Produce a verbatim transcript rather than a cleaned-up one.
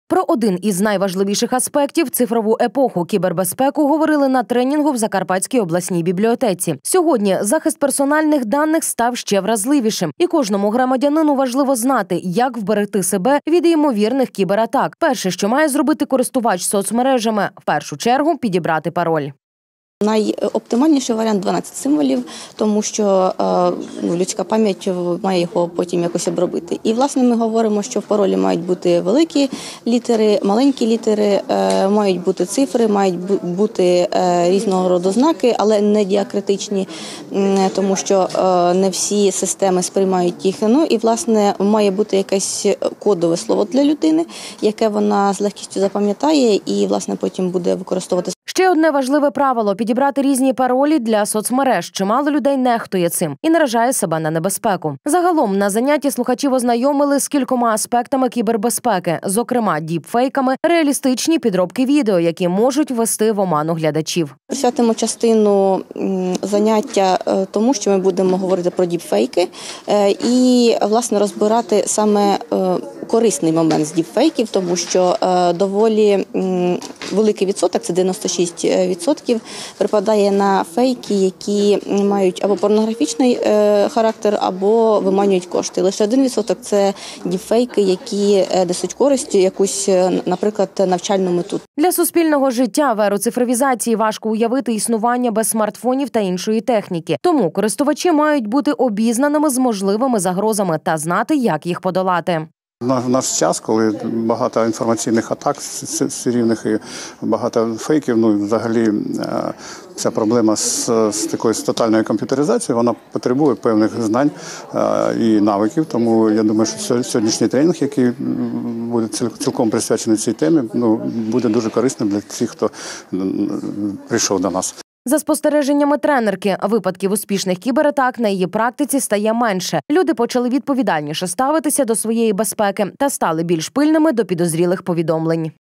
Про один із найважливіших аспектів – цифрову епоху кібербезпеку – говорили на тренінгу в Закарпатській обласній бібліотеці. Сьогодні захист персональних даних став ще вразливішим. І кожному громадянину важливо знати, як вберегти себе від ймовірних кібератак. Перше, що має зробити користувач соцмережами – в першу чергу підібрати пароль. Найоптимальніший варіант – дванадцять символів, тому що ну, людська пам'ять має його потім якось обробити. І, власне, ми говоримо, що в паролі мають бути великі літери, маленькі літери, мають бути цифри, мають бути різного роду знаки, але не діакритичні, тому що не всі системи сприймають їх. Ну і, власне, має бути якесь кодове слово для людини, яке вона з легкістю запам'ятає і, власне, потім буде використовувати. Ще одне важливе правило – підібрати різні паролі для соцмереж. Чимало людей нехтує цим і наражає себе на небезпеку. Загалом на занятті слухачів ознайомили з кількома аспектами кібербезпеки, зокрема діпфейками, реалістичні підробки відео, які можуть ввести в оману глядачів. Присвятимо частину заняття тому, що ми будемо говорити про діпфейки і, власне, розбирати саме корисний момент з діпфейків, тому що доволі великий відсоток, це дев'яносто шість відсотків, припадає на фейки, які мають або порнографічний характер, або виманюють кошти. Лише один відсоток – це діпфейки, які несуть користь, якусь, наприклад, навчальну мету. Для суспільного життя в еру цифровізації важко уявити існування без смартфонів та іншої техніки. Тому користувачі мають бути обізнаними з можливими загрозами та знати, як їх подолати. В наш час, коли багато інформаційних атак серійних і багато фейків, ну взагалі ця проблема з, з такою з тотальною комп'ютеризацією, вона потребує певних знань і навиків. Тому я думаю, що сьогоднішній тренінг, який буде цілком присвячений цій темі, ну буде дуже корисним для всіх, хто прийшов до нас. За спостереженнями тренерки, випадків успішних кібератак на її практиці стає менше. Люди почали відповідальніше ставитися до своєї безпеки та стали більш пильними до підозрілих повідомлень.